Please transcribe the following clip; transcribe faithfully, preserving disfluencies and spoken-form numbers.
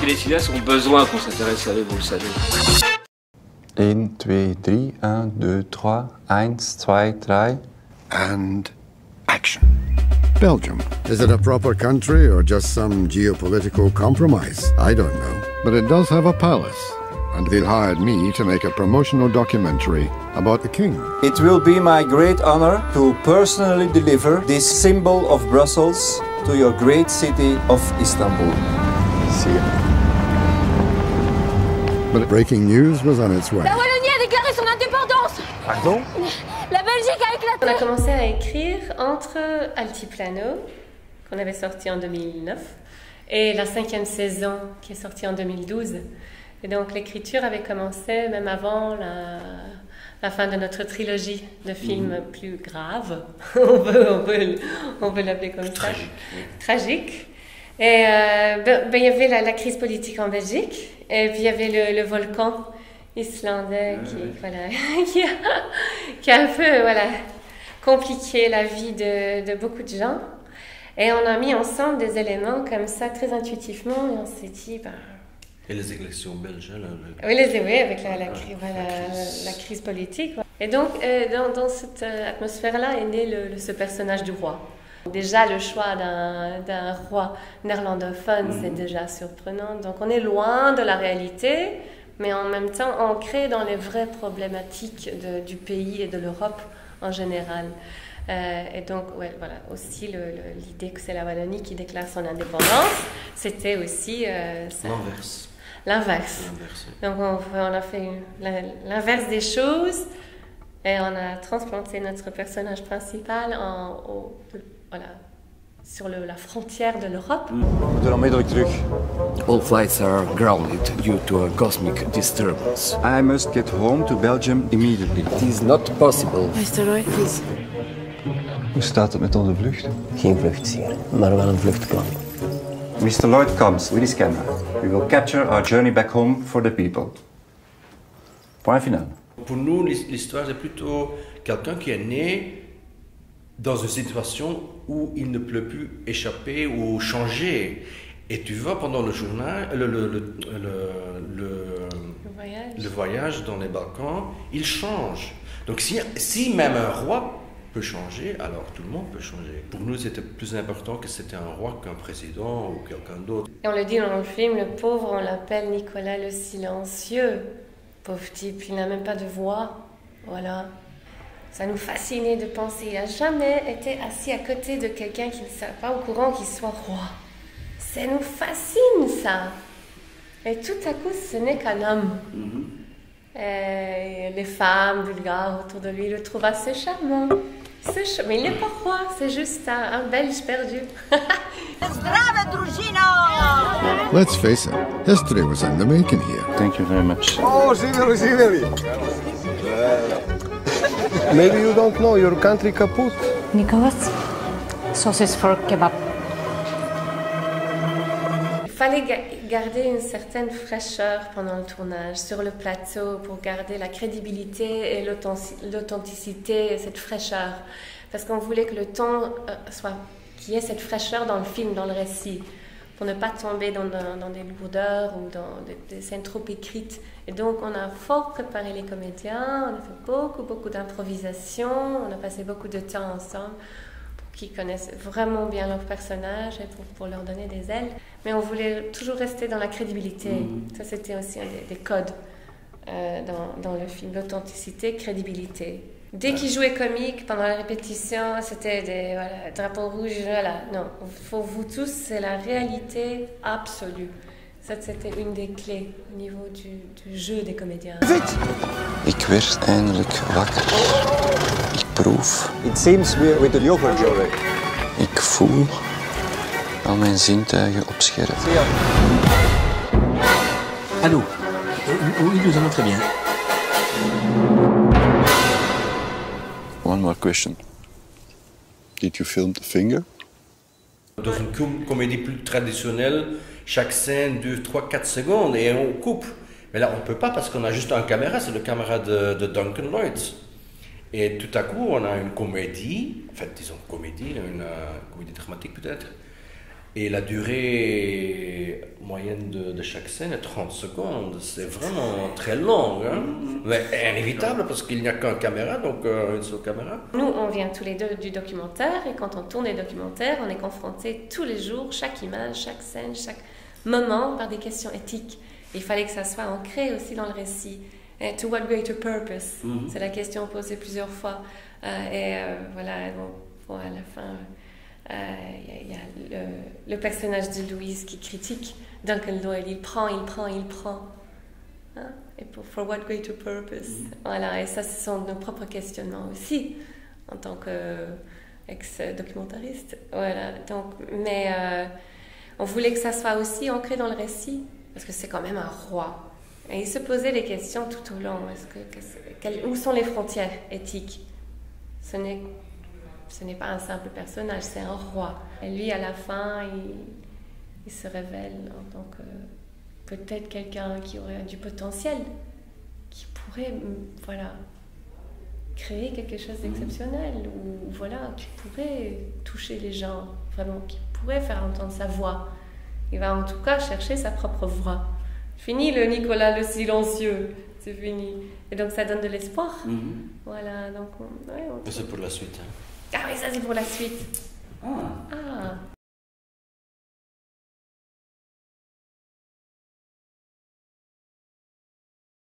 que les cinéastes ont besoin qu'on s'intéresse à eux, vous le savez. un, deux, trois, un, deux, trois, un, deux, trois. And action. Belgium. Is it a proper country or just some geopolitical compromise? I don't know. But it does have a palace. And they hired me to make a promotional documentary about the king. It will be my great honor to personally deliver this symbol of Brussels to your great city of Istanbul. See you. But breaking news was on its way. La Wallonie a déclaré son indépendance. Pardon? La Belgique a éclaté. On a commencé à écrire entre Altiplano, qu'on avait sorti en deux mille neuf, et la cinquième saison, qui est sortie en deux mille douze. Et donc l'écriture avait commencé même avant la, la fin de notre trilogie de films mmh. plus graves, on peut, on peut, on peut l'appeler comme ça. Tragique. Tragique. Et euh, ben, ben, il y avait la, la crise politique en Belgique, et puis il y avait le, le volcan islandais qui, mmh. voilà, qui, a, qui a un peu voilà, compliqué la vie de, de beaucoup de gens. Et on a mis ensemble des éléments comme ça très intuitivement, et on s'est dit... Ben, et les élections belges, là, le... oui, les, oui, avec la, la, ah, voilà, la, crise. la, la crise politique. Et donc, euh, dans, dans cette euh, atmosphère-là est né le, le, ce personnage du roi. Déjà, le choix d'un roi néerlandophone, mmh. c'est déjà surprenant. Donc, on est loin de la réalité, mais en même temps ancré dans les vraies problématiques de, du pays et de l'Europe en général. Euh, et donc, ouais, voilà, aussi l'idée que c'est la Wallonie qui déclare son indépendance, c'était aussi... Euh, L'inverse. L'inverse. Donc, on, on a fait l'inverse des choses et on a transplanté notre personnage principal en, au, voilà, sur le, la frontière de l'Europe. De onmiddellijk terug. All flights are grounded due to a cosmic disturbance. I must get home to Belgium immediately. It is not possible. mister Lloyd, please. Hoe staat het met onze vlucht? Geen vluchtzeer, maar wel een vluchtplan. mister Lloyd comes with his camera. We will capture our journey back home for the people. Point final. Pour nous, l'histoire, c'est plutôt quelqu'un qui est né dans une situation où il ne peut plus échapper ou changer. Et tu vois, pendant le journal, le, le, le, le, le, le, voyage. le voyage dans les Balkans, il change. Donc si, si même un roi peut changer, alors tout le monde peut changer. Pour nous, c'était plus important que c'était un roi qu'un président ou quelqu'un d'autre. Et on le dit dans le film, le pauvre, on l'appelle Nicolas le silencieux. Pauvre type, il n'a même pas de voix. Voilà. Ça nous fascinait de penser. Il n'a jamais été assis à côté de quelqu'un qui ne soit pas au courant qu'il soit roi. Ça nous fascine, ça. Et tout à coup, ce n'est qu'un homme. Mm-hmm. Et les femmes bulgares autour de lui le trouvent assez charmant. Ch mais il n'est pas roi, c'est juste un, un Belge perdu. Let's face it, history was in the making here. Thank you very much. Oh, Siveri, Siveri. Maybe you don't know your country kaput. Nicolas, sauces for kebab. Il fallait ga garder une certaine fraîcheur pendant le tournage sur le plateau pour garder la crédibilité et l'authenticité et cette fraîcheur. Parce qu'on voulait que le ton euh, soit, qu'il y ait cette fraîcheur dans le film, dans le récit, pour ne pas tomber dans, dans, dans des lourdeurs ou dans des, des scènes trop écrites. Et donc on a fort préparé les comédiens, on a fait beaucoup, beaucoup d'improvisation, on a passé beaucoup de temps ensemble qui connaissent vraiment bien leur personnage et pour, pour leur donner des ailes. Mais on voulait toujours rester dans la crédibilité. Mmh. Ça, c'était aussi un des, des codes euh, dans, dans le film. L'authenticité, crédibilité. Dès qu'ils jouaient comique, pendant la répétition, c'était des voilà, drapeaux rouges. Voilà. Non, pour vous tous, c'est la réalité absolue. Ça, c'était une des clés au niveau du, du jeu des comédiens. Vite! Ik werd eindelijk wakker. Ik proef. It seems we're with the yogurt already. Ik voel al mijn zintuigen op scherp. Allô? Oui, nous allons très bien. One more question. Did you film the finger? Dans une com comédie plus traditionnelle, chaque scène dure trois quatre secondes et on coupe. Mais là, on ne peut pas parce qu'on a juste un caméra, c'est le caméra de, de Duncan Lloyd. Et tout à coup, on a une comédie, en fait, disons comédie, une euh, comédie dramatique peut-être. Et la durée moyenne de, de chaque scène est trente secondes. C'est vraiment très long, hein? Mais inévitable parce qu'il n'y a qu'une caméra, donc euh, une seule caméra. Nous, on vient tous les deux du documentaire et quand on tourne les documentaires, on est confronté tous les jours, chaque image, chaque scène, chaque moment par des questions éthiques. Il fallait que ça soit ancré aussi dans le récit. Et to what greater purpose? Mm-hmm. C'est la question posée plusieurs fois. Euh, et euh, voilà, bon, bon, à la fin... Il euh, y, y a le, le personnage de Louise qui critique Duncan Doyle, il prend, il prend, il prend. Hein? Et pour for what greater purpose? Mm. Voilà, et ça, ce sont nos propres questionnements aussi, en tant qu'ex-documentariste. Voilà, donc, mais euh, on voulait que ça soit aussi ancré dans le récit, parce que c'est quand même un roi. Et il se posait des questions tout au long. Est-ce que, quelles, où sont les frontières éthiques? Ce n'est Ce n'est pas un simple personnage, c'est un roi. Et lui, à la fin, il, il se révèle en tant que peut-être quelqu'un qui aurait du potentiel, qui pourrait, voilà, créer quelque chose d'exceptionnel, ou voilà, qui pourrait toucher les gens, vraiment, qui pourrait faire entendre sa voix. Il va en tout cas chercher sa propre voix. Fini le Nicolas le silencieux, c'est fini. Et donc ça donne de l'espoir. Mm-hmm. Voilà, donc on, ouais, on... C'est pour la suite. Hein. Ah oui, ça c'est pour la suite. Ah. Ah.